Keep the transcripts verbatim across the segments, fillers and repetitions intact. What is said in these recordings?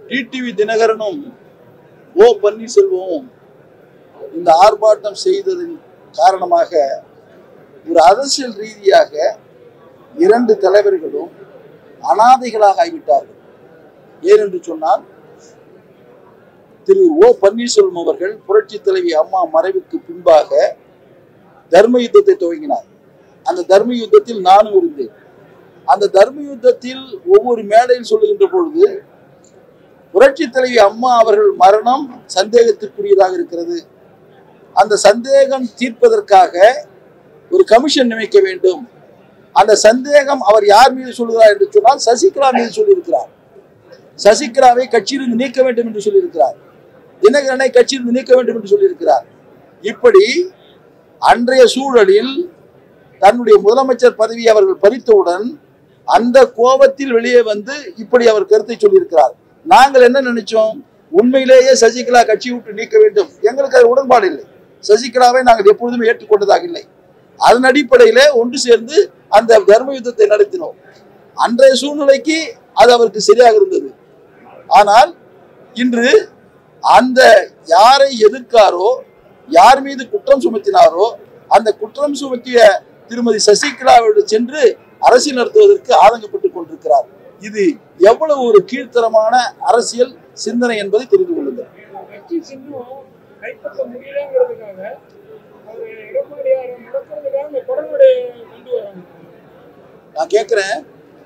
T T V Dhinakaranum O Paneerselvam இந்த ஆர்ப்பாட்டம் செய்ததின் காரணமாக ஒரு அரசியல் ரீதியாக இரண்டு தலைவர்களும் அனாதைகளாக ஆகிவிட்டார்கள். ஏனென்று சொன்னால் திரு ஓ பன்னீர்செல்வம் அவர்கள் புரட்சி தலைவி அம்மா மறைவுக்கு பின்பாக தர்ம யுத்தத்தை துவங்கினார். அந்த தர்ம யுத்தத்தில் நானும் இருந்தேன். அந்த தர்ம யுத்தத்தில் ஒவ்வொரு மேடையில் சொல்லுகின்ற பொழுது புரட்சி தலைவி அம்மா அவர்கள் மரணம் சந்தேகத்திற்குரியதாக இருக்கிறது. அந்த சந்தேகம் தீர்ப்பதற்காக ஒரு கமிஷன் நியமிக்க வேண்டும். அந்த சந்தேகம் அவர் யார் மீது சொல்கிறார் என்று சொன்னால் சசிகலா மீது சொல்லியிருக்கிறார். சசிகலாவை கட்சியிலிருந்து நீக்க வேண்டும் என்று சொல்லியிருக்கிறார். தினகரனை கட்சியிலிருந்து நீக்க வேண்டும் என்று சொல்லியிருக்கிறார். இப்படி அன்றைய சூழலில் தன்னுடைய முதலமைச்சர் பதவியை அவர்கள் பறித்தவுடன் அந்த கோபத்தில் வெளியே வந்து இப்படி அவர் கருத்தை சொல்லியிருக்கிறார். நாங்கள் என்ன நினைச்சோம், உண்மையிலேயே சசிகலா கட்சி விட்டு நீக்க வேண்டும், எங்களுக்கு அது உடன்பாடு இல்லை. சசிகலாவை நாங்கள் எப்பொழுதுமே ஏற்றுக்கொண்டதாக இல்லை. அதன் அடிப்படையிலே ஒன்று சேர்ந்து அந்த தர்ம யுத்தத்தை நடத்தினோம். அன்றைய சூழ்நிலைக்கு அது அவருக்கு சரியாக இருந்தது. ஆனால் இன்று அந்த யாரை எதிர்க்காரோ, யார் மீது குற்றம் சுமத்தினாரோ, அந்த குற்றம் சுமத்திய திருமதி சசிகலாவோடு சென்று அரசியல் நடத்துவதற்கு ஆதங்கப்பட்டுக் கொண்டிருக்கிறார். இது எவ்வளவு ஒரு கீழ்த்தரமான அரசியல் சிந்தனை என்பதை தெரிந்து கொள்ளுங்கள். நான் கேட்கிறேன்,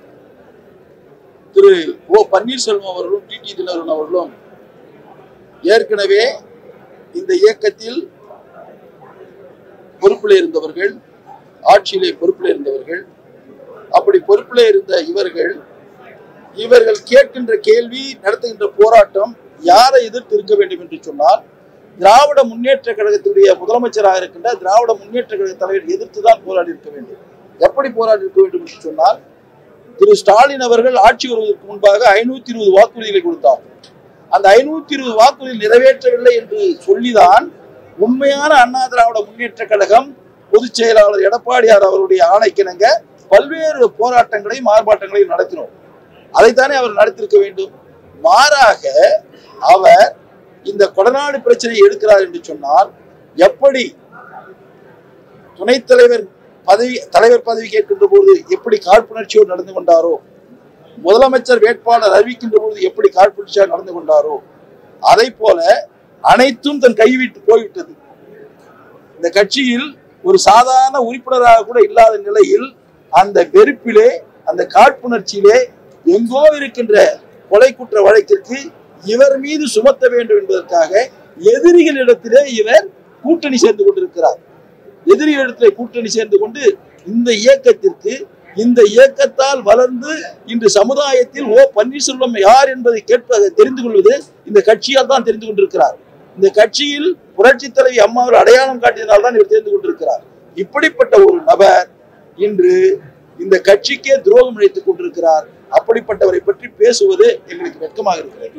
திரு ஓ பன்னீர்செல்வம் அவர்களும் டி டி தினகரன் அவர்களும் ஏற்கனவே இந்த இயக்கத்தில் பொறுப்பில் இருந்தவர்கள், ஆட்சியிலே பொறுப்பில் இருந்தவர்கள். அப்படி பொறுப்பில் இருந்த இவர்கள் இவர்கள் கேட்கின்ற கேள்வி, நடத்துகின்ற போராட்டம் யாரை எதிர்த்து இருக்க வேண்டும் என்று சொன்னால் திராவிட முன்னேற்ற கழகத்துடைய முதலமைச்சராக இருக்கின்ற திராவிட முன்னேற்ற கழக தலைவர் எதிர்த்து தான் போராடி இருக்க வேண்டும். எப்படி போராடி இருக்க வேண்டும் என்று சொன்னால், திரு ஸ்டாலின் அவர்கள் ஆட்சி வருவதற்கு முன்பாக ஐநூத்தி இருபது வாக்குறுதிகளை கொடுத்தார். அந்த ஐநூத்தி இருபது வாக்குறுதிகள் நிறைவேற்றவில்லை என்று சொல்லிதான் உண்மையான அண்ணா திராவிட முன்னேற்ற கழகம் பொதுச் செயலாளர் எடப்பாடியார் அவருடைய ஆணைக்கிணங்க பல்வேறு போராட்டங்களையும் ஆர்ப்பாட்டங்களையும் நடத்தினோம். அதைத்தானே அவர் நடத்திருக்க வேண்டும். மாறாக அவர் இந்த கொடநாடு பிரச்சனையை எடுக்கிறார் என்று சொன்னால், எப்படி துணைத் தலைவர் பதவி தலைவர் பதவி கேட்கின்ற போது எப்படி காழ்ப்புணர்ச்சியோடு நடந்து கொண்டாரோ, முதலமைச்சர் வேட்பாளர் அறிவிக்கின்ற போது எப்படி காழ்ப்புணர்ச்சியாக நடந்து கொண்டாரோ, அதை போல அனைத்தும் தன் கைவிட்டு போய்விட்டது. இந்த கட்சியில் ஒரு சாதாரண உறுப்பினராக கூட இல்லாத நிலையில் அந்த வெறுப்பிலே, அந்த காழ்ப்புணர்ச்சியிலே எங்கோ இருக்கின்ற கொலை குற்ற வழக்கிற்கு இவர் மீது சுமத்த வேண்டும் என்பதற்காக எதிரிகளிடத்திலே இவர் கூட்டணி சேர்ந்து கொண்டிருக்கிறார். எதிரிகளிடத்திலே கூட்டணி சேர்ந்து கொண்டு இந்த இயக்கத்திற்கு, இந்த இயக்கத்தால் வளர்ந்து இன்று சமுதாயத்தில் ஓ பன்னீர்செல்வம் யார் என்பதை கேட்பதை தெரிந்து கொள்வது இந்த கட்சியால் தான் தெரிந்து கொண்டிருக்கிறார். இந்த கட்சியில் புரட்சி தலைவி அம்மாவில் அடையாளம் காட்டியதால் தான் இவர் தெரிந்து கொண்டிருக்கிறார். இப்படிப்பட்ட ஒரு நபர் இன்று இந்த கட்சிக்கே துரோகம் இழைத்துக் கொண்டிருக்கிறார். அப்படிப்பட்டவரை பற்றி பேசுவது எங்களுக்கு வெட்கமாக இருக்கிறது.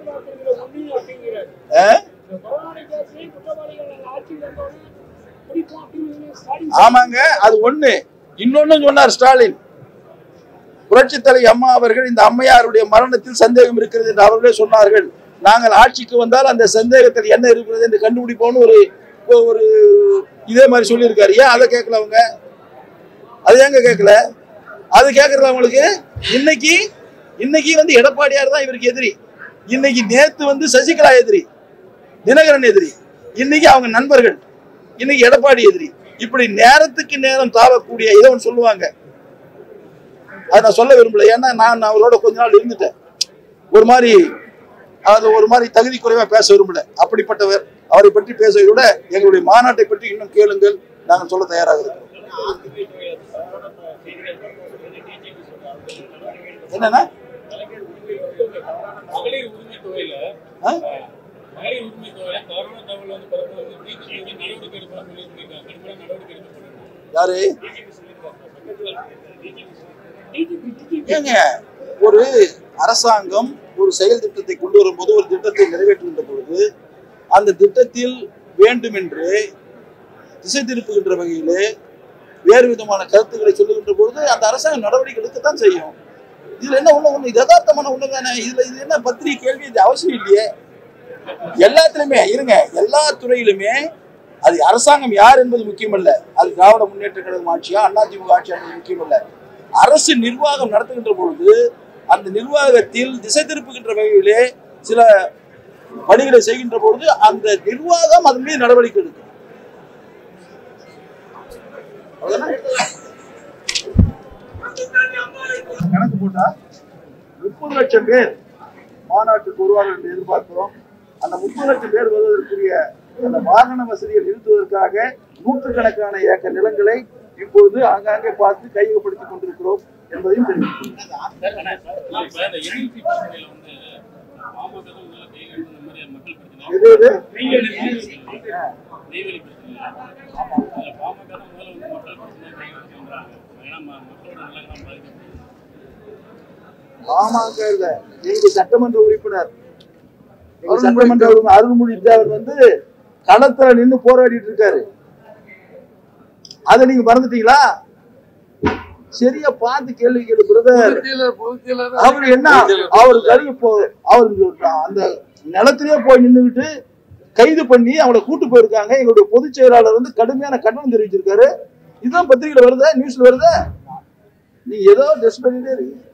ஆமாங்க, அது ஒண்ணு. இன்னொன்னு சொன்னார் ஸ்டாலின், புரட்சி தலைவி அம்மா அவர்கள் இந்த அம்மையாருடைய மரணத்தில் சந்தேகம் இருக்கிறது என்று அவர்களே சொன்னார்கள். நாங்கள் ஆட்சிக்கு வந்தால் அந்த சந்தேகத்தில் என்ன இருக்கிறது என்று கண்டுபிடிப்போம்னு ஒரு ஒரு இதே மாதிரி சொல்லியிருக்காரு. ஏன் அதை கேட்கல அவங்க? அது ஏங்க கேட்கல? அது கேட்கறது அவங்களுக்கு. இன்னைக்கு இன்னைக்கு வந்து எடப்பாடியார் தான் இவருக்கு எதிரி. இன்னைக்கு நேத்து வந்து சசிகலா எதிரி, தினகரன் எதிரி, இன்னைக்கு அவங்க நண்பர்கள், இன்னைக்கு எடப்பாடி எதிரி. இப்படி நேரத்துக்கு நேரம் தாவக்கூடிய இதை ஒன்று சொல்லுவாங்க. அதை நான் சொல்ல விரும்பல. ஏன்னா நான் அவரோட கொஞ்ச நாள் இருந்துட்டேன். ஒரு மாதிரி அது ஒரு மாதிரி தகுதி குறைவா பேச விரும்பல. அப்படிப்பட்டவர். அவரை பற்றி பேசுவதை விட எங்களுடைய மாநாட்டை பற்றி இன்னும் கேளுங்கள், நாங்கள் சொல்ல தயாராக இருக்கிறோம். என்னன்னா யாரு ஏங்க, ஒரு அரசாங்கம் ஒரு செயல் திட்டத்தை கொண்டு வரும்போது, ஒரு திட்டத்தை நிறைவேற்றுகின்ற பொழுது அந்த திட்டத்தில் வேண்டுமென்று திசை திருப்புகின்ற வகையிலே வேறு விதமான கருத்துக்களை சொல்லுகின்ற பொழுது அந்த அரசாங்கம் நடவடிக்கை எடுக்கத்தான் செய்யும். இதுல என்ன ஒண்ணு ஒண்ணு யதார்த்தமான ஒண்ணு தானே. இதுல இது என்ன பத்திரிகை கேள்வி, இது அவசியம் இல்லையே. எல்லாத்துலயுமே இருங்க, எல்லா துறையிலுமே அது அரசாங்கம் யார் என்பது முக்கியம் அல்ல. அது திராவிட முன்னேற்ற கழகம் ஆட்சியா அதிமுக ஆட்சியா என்பது முக்கியம் அல்ல. அரசு நிர்வாகம் நடத்துகின்ற பொழுது அந்த நிர்வாகத்தில் திசை திருப்புகின்ற வகையிலே சில பணிகளை செய்கின்ற பொழுது அந்த நிர்வாகம் அதன் மீது நடவடிக்கை எடுக்கும். கணக்கு போட்டா முப்பது லட்சம் பேர் மாநாட்டுக்கு வருவார்கள் என்று எதிர்பார்க்கிறோம். அந்த முப்பது லட்சம் பேர் வருவதற்குரிய அந்த வாகன வசதியை நிறுத்துவதற்காக நூற்றுக்கணக்கான ஏக்கர் நிலங்களை இப்பொழுது ஆங்காங்கே பார்த்து கையகப்படுத்திக் கொண்டிருக்கிறோம் என்பதையும் தெரிவிக்கிறோம். பாமக இல்ல, எங்க சட்டமன்ற உறுப்பினர் சட்டமன்ற அருள்மொழி தேவர் வந்து களத்துல நின்று போராடிட்டு இருக்காரு. அதை நீங்க மறந்துட்டீங்களா? சரியா பார்த்து கேள்வி கேளு பிரதர். அவரு என்ன அவருக்கு அவரு அந்த நிலத்திலேயே போய் நின்றுகிட்டு கைது பண்ணி அவங்களை கூட்டு போயிருக்காங்க. எங்களுடைய பொதுச் செயலாளர் வந்து கடுமையான கண்டனம் தெரிவிச்சிருக்காரு. இதுதான் பத்திரிகையில வருதா, நியூஸ்ல வருதா? நீங்க ஏதோ டெஸ்ட் பண்ணிட்டே இருக்கு.